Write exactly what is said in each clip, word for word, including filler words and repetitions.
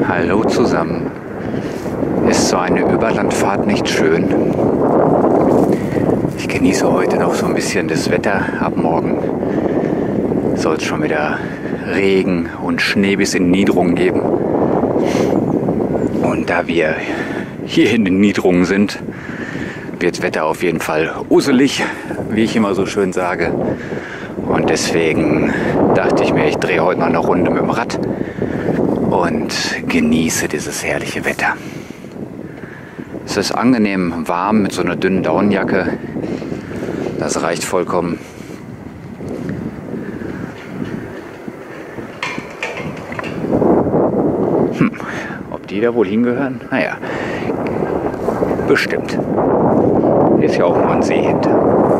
Hallo zusammen. Ist so eine Überlandfahrt nicht schön? Ich genieße heute noch so ein bisschen das Wetter. Ab morgen soll es schon wieder Regen und Schnee bis in Niederungen geben. Und da wir hier in den Niederungen sind, wird das Wetter auf jeden Fall uselig, wie ich immer so schön sage. Und deswegen dachte ich mir, ich drehe heute noch eine Runde mit dem Rad und genieße dieses herrliche Wetter. Es ist angenehm warm mit so einer dünnen Daunenjacke. Das reicht vollkommen. Hm, ob die da wohl hingehören? Naja, bestimmt. Ist ja auch nur ein See hinter.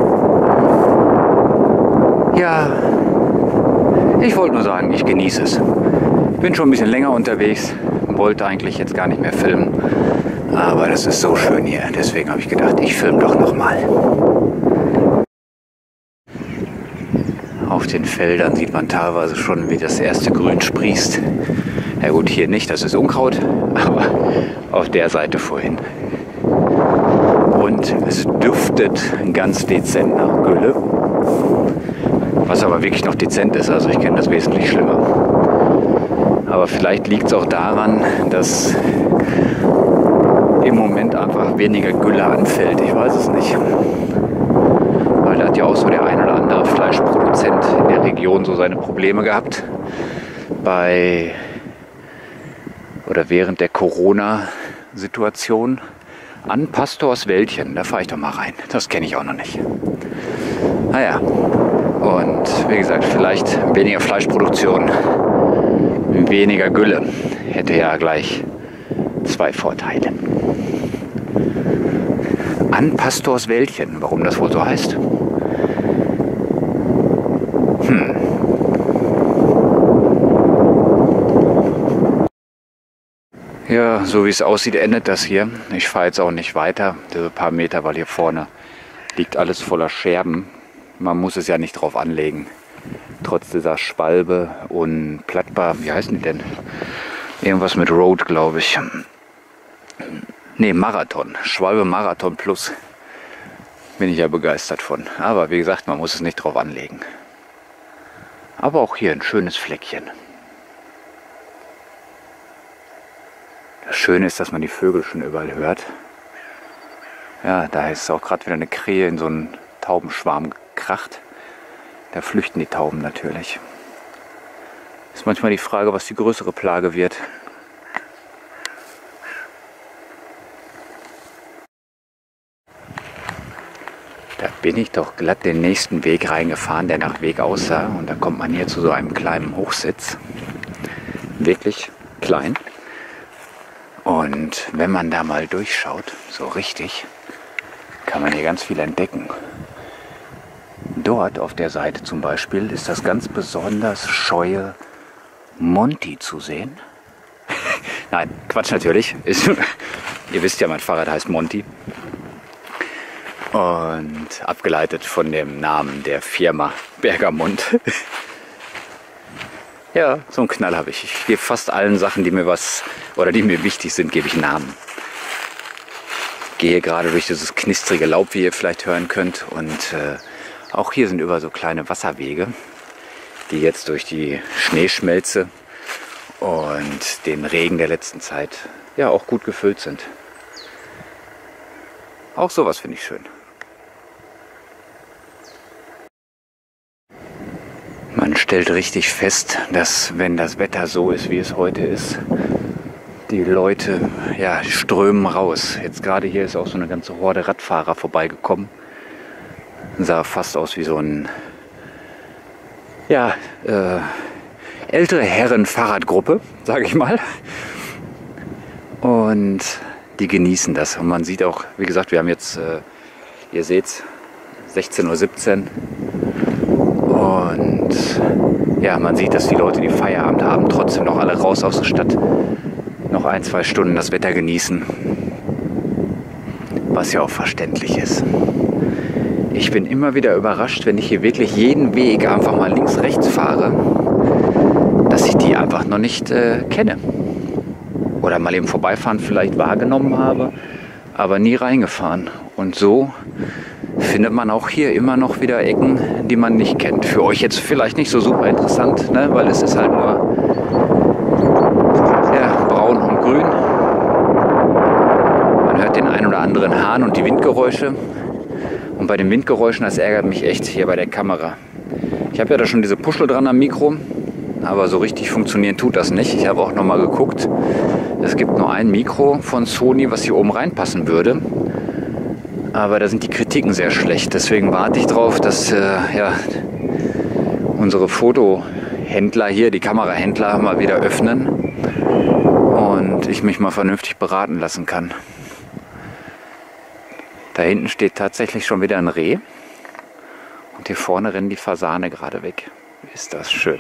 Ja, ich wollte nur sagen, ich genieße es. Ich bin schon ein bisschen länger unterwegs, wollte eigentlich jetzt gar nicht mehr filmen, aber das ist so schön hier, deswegen habe ich gedacht, ich filme doch nochmal. Auf den Feldern sieht man teilweise schon, wie das erste Grün sprießt. Ja gut, hier nicht, das ist Unkraut, aber auf der Seite vorhin. Und es duftet ganz dezent nach Gülle. Was aber wirklich noch dezent ist, also ich kenne das wesentlich schlimmer. Aber vielleicht liegt es auch daran, dass im Moment einfach weniger Gülle anfällt. Ich weiß es nicht. Weil da hat ja auch so der ein oder andere Fleischproduzent in der Region so seine Probleme gehabt. Bei oder während der Corona-Situation an Pastors Wäldchen. Da fahre ich doch mal rein. Das kenne ich auch noch nicht. Naja. Und wie gesagt, vielleicht weniger Fleischproduktion, weniger Gülle. Hätte ja gleich zwei Vorteile. An Pastors Wäldchen, warum das wohl so heißt? Hm. Ja, so wie es aussieht, endet das hier. Ich fahre jetzt auch nicht weiter, diese paar Meter, weil hier vorne liegt alles voller Scherben. Man muss es ja nicht drauf anlegen. Trotz dieser Schwalbe und Plattbar, wie heißen die denn? Irgendwas mit Road, glaube ich. Ne, Marathon. Schwalbe Marathon Plus. Bin ich ja begeistert von. Aber wie gesagt, man muss es nicht drauf anlegen. Aber auch hier ein schönes Fleckchen. Das Schöne ist, dass man die Vögel schon überall hört. Ja, da ist auch gerade wieder eine Krähe in so einen Taubenschwarm kracht. Da flüchten die Tauben natürlich. Ist manchmal die Frage, was die größere Plage wird. Da bin ich doch glatt den nächsten Weg reingefahren, der nach Weg aussah. Und da kommt man hier zu so einem kleinen Hochsitz. Wirklich klein. Und wenn man da mal durchschaut, so richtig, kann man hier ganz viel entdecken. Dort auf der Seite zum Beispiel ist das ganz besonders scheue Monty zu sehen. Nein, Quatsch natürlich. Ist, ihr wisst ja, mein Fahrrad heißt Monty. Und abgeleitet von dem Namen der Firma Bergamont. Ja, so einen Knall habe ich. Ich gebe fast allen Sachen, die mir was oder die mir wichtig sind, gebe ich Namen. Ich gehe gerade durch dieses knistrige Laub, wie ihr vielleicht hören könnt. Und äh, auch hier sind überall so kleine Wasserwege, die jetzt durch die Schneeschmelze und den Regen der letzten Zeit ja auch gut gefüllt sind. Auch sowas finde ich schön. Man stellt richtig fest, dass wenn das Wetter so ist, wie es heute ist, die Leute ja, strömen raus. Jetzt gerade hier ist auch so eine ganze Horde Radfahrer vorbeigekommen. Sah fast aus wie so ein ja, äh, ältere Herren-Fahrradgruppe, sage ich mal. Und die genießen das. Und man sieht auch, wie gesagt, wir haben jetzt, äh, ihr seht, sechzehn Uhr siebzehn. Und ja, man sieht, dass die Leute, die Feierabend haben, trotzdem noch alle raus aus der Stadt. Noch ein, zwei Stunden das Wetter genießen. Was ja auch verständlich ist. Ich bin immer wieder überrascht, wenn ich hier wirklich jeden Weg einfach mal links, rechts fahre, dass ich die einfach noch nicht äh, kenne. oder mal eben vorbeifahren vielleicht wahrgenommen habe, aber nie reingefahren. Und so findet man auch hier immer noch wieder Ecken, die man nicht kennt. Für euch jetzt vielleicht nicht so super interessant, ne? Weil es ist halt nur ja, braun und grün. Man hört den ein oder anderen Hahn und die Windgeräusche. Und bei den Windgeräuschen, das ärgert mich echt hier bei der Kamera. Ich habe ja da schon diese Puschel dran am Mikro, aber so richtig funktionieren tut das nicht. Ich habe auch noch mal geguckt. Es gibt nur ein Mikro von Sony, was hier oben reinpassen würde. Aber da sind die Kritiken sehr schlecht. Deswegen warte ich drauf, dass äh, ja, unsere Fotohändler hier, die Kamerahändler, mal wieder öffnen und ich mich mal vernünftig beraten lassen kann. Da hinten steht tatsächlich schon wieder ein Reh. Und hier vorne rennen die Fasane gerade weg. Ist das schön.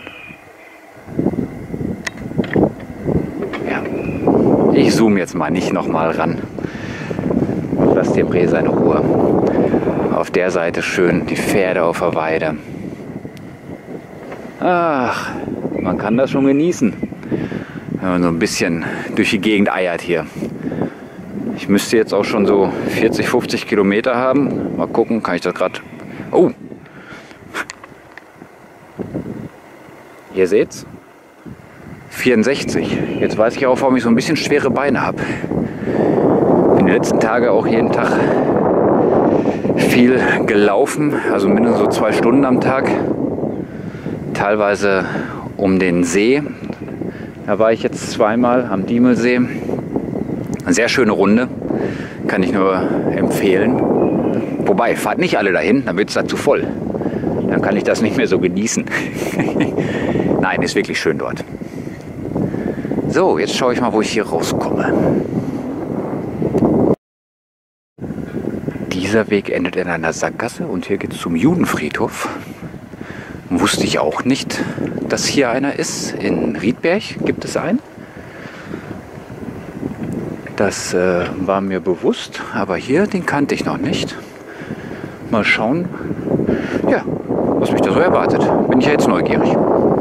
Ja. Ich zoome jetzt mal nicht nochmal ran. Lass dem Reh seine Ruhe. Auf der Seite schön die Pferde auf der Weide. Ach, man kann das schon genießen, wenn man so ein bisschen durch die Gegend eiert hier. Ich müsste jetzt auch schon so vierzig, fünfzig Kilometer haben. Mal gucken, kann ich das gerade... Oh! Ihr seht's? vierundsechzig. Jetzt weiß ich auch, warum ich so ein bisschen schwere Beine habe. Bin die letzten Tage auch jeden Tag viel gelaufen, also mindestens so zwei Stunden am Tag. Teilweise um den See. Da war ich jetzt zweimal am Diemelsee. Eine sehr schöne Runde, kann ich nur empfehlen. Wobei, fahrt nicht alle dahin, dann wird es dazu voll. Dann kann ich das nicht mehr so genießen. Nein, ist wirklich schön dort. So, jetzt schaue ich mal, wo ich hier rauskomme. Dieser Weg endet in einer Sackgasse und hier geht es zum Judenfriedhof. Wusste ich auch nicht, dass hier einer ist. In Riedberg gibt es einen. Das äh, war mir bewusst, aber hier, den kannte ich noch nicht. Mal schauen, ja, was mich da so erwartet. Bin ich ja jetzt neugierig.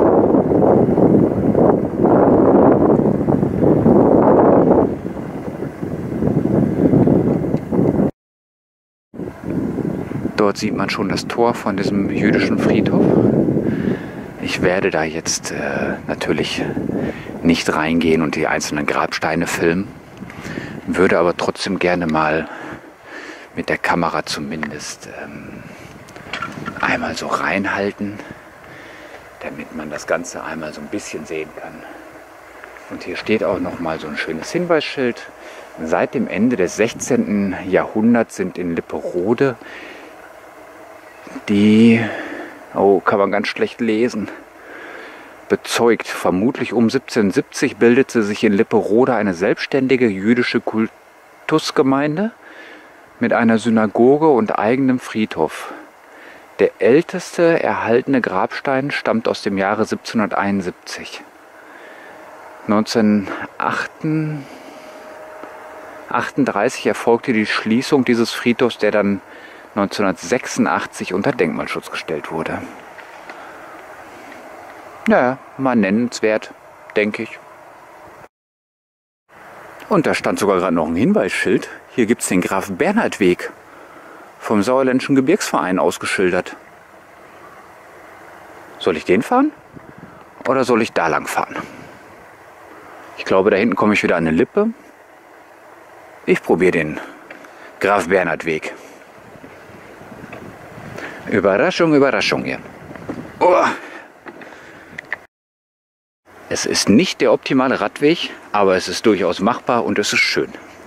Dort sieht man schon das Tor von diesem jüdischen Friedhof. Ich werde da jetzt äh, natürlich nicht reingehen und die einzelnen Grabsteine filmen, würde aber trotzdem gerne mal mit der Kamera zumindest ähm, einmal so reinhalten, damit man das Ganze einmal so ein bisschen sehen kann. Und hier steht auch noch mal so ein schönes Hinweisschild. Seit dem Ende des sechzehnten Jahrhunderts sind in Lipperode die, oh, kann man ganz schlecht lesen, bezeugt. Vermutlich um siebzehnhundertsiebzig bildete sich in Lipperode eine selbstständige jüdische Kultusgemeinde mit einer Synagoge und eigenem Friedhof. Der älteste erhaltene Grabstein stammt aus dem Jahre siebzehnhunderteinundsiebzig. neunzehnhundertachtunddreißig erfolgte die Schließung dieses Friedhofs, der dann neunzehnhundertsechsundachtzig unter Denkmalschutz gestellt wurde. Naja, mal nennenswert, denke ich. Und da stand sogar gerade noch ein Hinweisschild. Hier gibt es den Graf-Bernhard-Weg vom Sauerländischen Gebirgsverein ausgeschildert. Soll ich den fahren? Oder soll ich da lang fahren? Ich glaube, da hinten komme ich wieder an eine Lippe. Ich probiere den Graf-Bernhard-Weg. Überraschung, Überraschung hier. Oh. Es ist nicht der optimale Radweg, aber es ist durchaus machbar und es ist schön.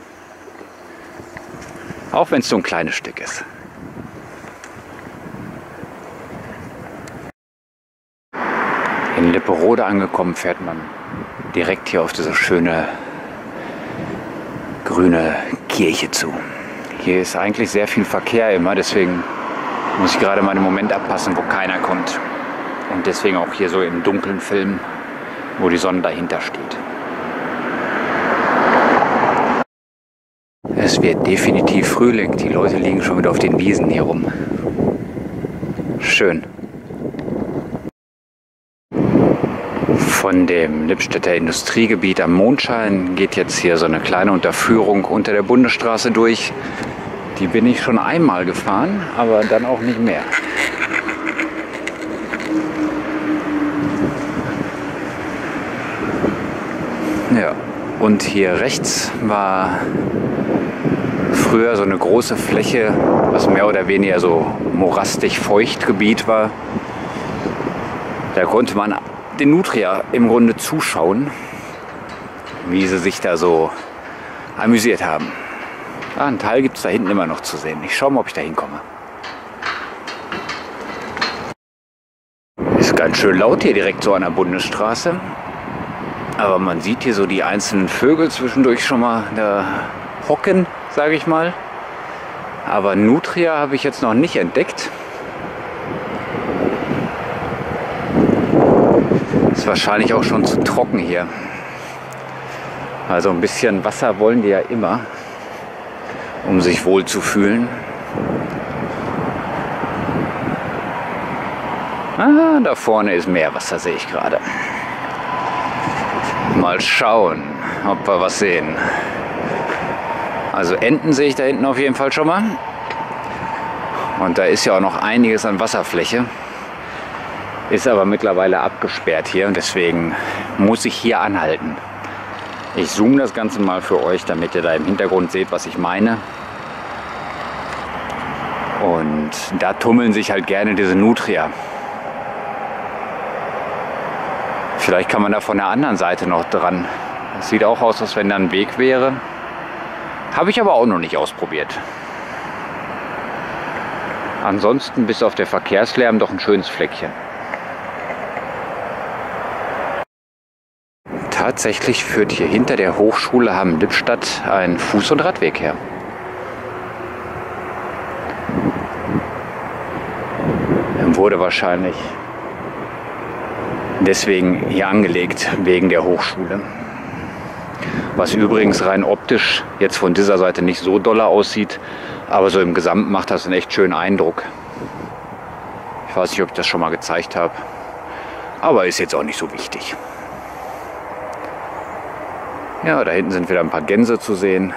Auch wenn es so ein kleines Stück ist. In Lipperode angekommen fährt man direkt hier auf diese schöne grüne Kirche zu. Hier ist eigentlich sehr viel Verkehr immer, deswegen muss ich gerade mal einen Moment abpassen, wo keiner kommt. Und deswegen auch hier so im Dunkeln filmen, wo die Sonne dahinter steht. Es wird definitiv Frühling. Die Leute liegen schon wieder auf den Wiesen hier rum. Schön. Von dem Lippstädter Industriegebiet am Mondschein geht jetzt hier so eine kleine Unterführung unter der Bundesstraße durch. Die bin ich schon einmal gefahren, aber dann auch nicht mehr. Ja, und hier rechts war früher so eine große Fläche, was mehr oder weniger so morastig Feuchtgebiet war. Da konnte man den Nutria im Grunde zuschauen, wie sie sich da so amüsiert haben. Ah, einen Teil gibt es da hinten immer noch zu sehen. Ich schaue mal, ob ich da hinkomme. Ist ganz schön laut hier direkt so an der Bundesstraße. Aber man sieht hier so die einzelnen Vögel zwischendurch schon mal da hocken, sage ich mal. Aber Nutria habe ich jetzt noch nicht entdeckt. Ist wahrscheinlich auch schon zu trocken hier. Also ein bisschen Wasser wollen die ja immer, um sich wohl zu fühlen. Ah, da vorne ist Meerwasser, sehe ich gerade. Mal schauen, ob wir was sehen. Also Enten sehe ich da hinten auf jeden Fall schon mal. Und da ist ja auch noch einiges an Wasserfläche. Ist aber mittlerweile abgesperrt hier und deswegen muss ich hier anhalten. Ich zoome das Ganze mal für euch, damit ihr da im Hintergrund seht, was ich meine. Und da tummeln sich halt gerne diese Nutria. Vielleicht kann man da von der anderen Seite noch dran. Das sieht auch aus, als wenn da ein Weg wäre. Habe ich aber auch noch nicht ausprobiert. Ansonsten bis auf der Verkehrslärm doch ein schönes Fleckchen. Tatsächlich führt hier hinter der Hochschule Hamm-Lippstadt ein Fuß- und Radweg her. Wurde wahrscheinlich deswegen hier angelegt, wegen der Hochschule. Was übrigens rein optisch jetzt von dieser Seite nicht so doll aussieht, aber so im Gesamten macht das einen echt schönen Eindruck. Ich weiß nicht, ob ich das schon mal gezeigt habe, aber ist jetzt auch nicht so wichtig. Ja, da hinten sind wieder ein paar Gänse zu sehen.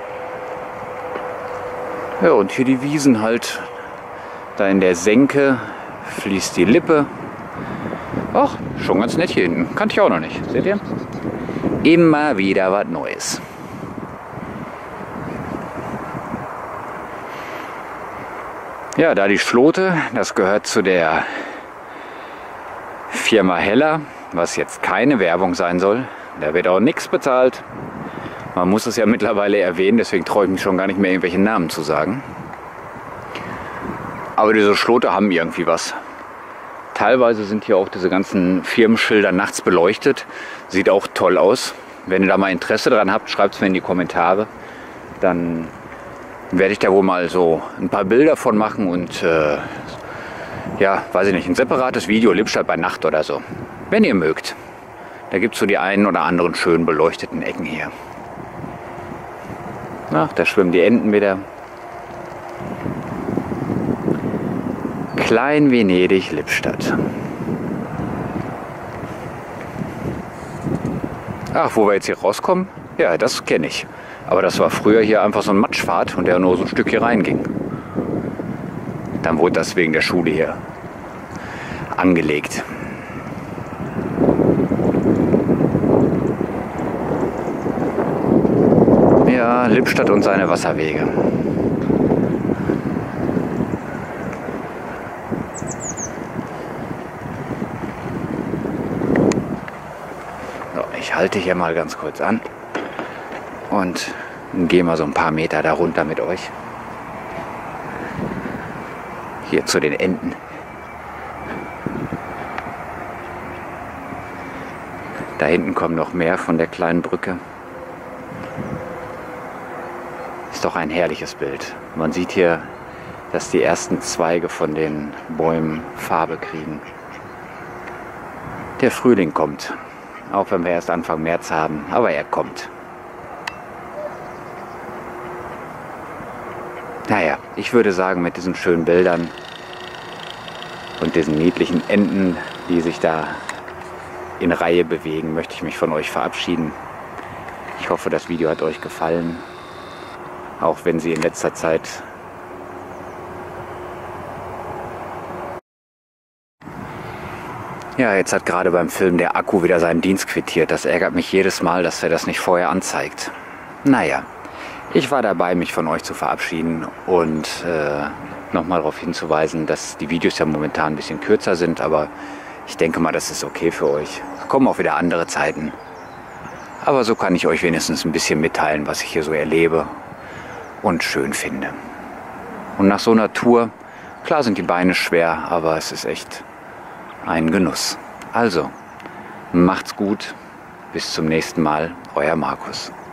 Ja, und hier die Wiesen halt. Da in der Senke fließt die Lippe. Ach, schon ganz nett hier hinten. Kannte ich auch noch nicht. Seht ihr? Immer wieder was Neues. Ja, da die Schlote, das gehört zu der Firma Heller, was jetzt keine Werbung sein soll. Da wird auch nichts bezahlt. Man muss es ja mittlerweile erwähnen, deswegen traue ich mich schon gar nicht mehr, irgendwelche Namen zu sagen. Aber diese Schlote haben irgendwie was. Teilweise sind hier auch diese ganzen Firmenschilder nachts beleuchtet. Sieht auch toll aus. Wenn ihr da mal Interesse dran habt, schreibt es mir in die Kommentare. Dann werde ich da wohl mal so ein paar Bilder von machen und äh, ja, weiß ich nicht, ein separates Video, Lippstadt bei Nacht oder so. Wenn ihr mögt. Da gibt es so die einen oder anderen schön beleuchteten Ecken hier. Ach, da schwimmen die Enten wieder. Klein Venedig, Lippstadt. Ach, wo wir jetzt hier rauskommen? Ja, das kenne ich. Aber das war früher hier einfach so ein Matschpfad und der nur so ein Stück hier reinging. Dann wurde das wegen der Schule hier angelegt. Ja, Lippstadt und seine Wasserwege. So, ich halte hier mal ganz kurz an und gehe mal so ein paar Meter da runter mit euch. Hier zu den Enten. Da hinten kommen noch mehr von der kleinen Brücke. Ist doch ein herrliches Bild. Man sieht hier, dass die ersten Zweige von den Bäumen Farbe kriegen. Der Frühling kommt, auch wenn wir erst Anfang März haben, aber er kommt. Naja, ich würde sagen, mit diesen schönen Bildern und diesen niedlichen Enten, die sich da in Reihe bewegen, möchte ich mich von euch verabschieden. Ich hoffe, das Video hat euch gefallen, auch wenn sie in letzter Zeit ja, jetzt hat gerade beim Film der Akku wieder seinen Dienst quittiert. Das ärgert mich jedes Mal, dass er das nicht vorher anzeigt. Naja, ich war dabei, mich von euch zu verabschieden und äh, nochmal darauf hinzuweisen, dass die Videos ja momentan ein bisschen kürzer sind, aber ich denke mal, das ist okay für euch. Es kommen auch wieder andere Zeiten. Aber so kann ich euch wenigstens ein bisschen mitteilen, was ich hier so erlebe und schön finde. Und nach so einer Tour, klar sind die Beine schwer, aber es ist echt ein Genuss. Also, macht's gut. Bis zum nächsten Mal. Euer Markus.